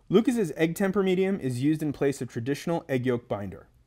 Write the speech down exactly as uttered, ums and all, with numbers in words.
LUKAS Egg Tempera Medium is used in place of traditional egg yolk binder.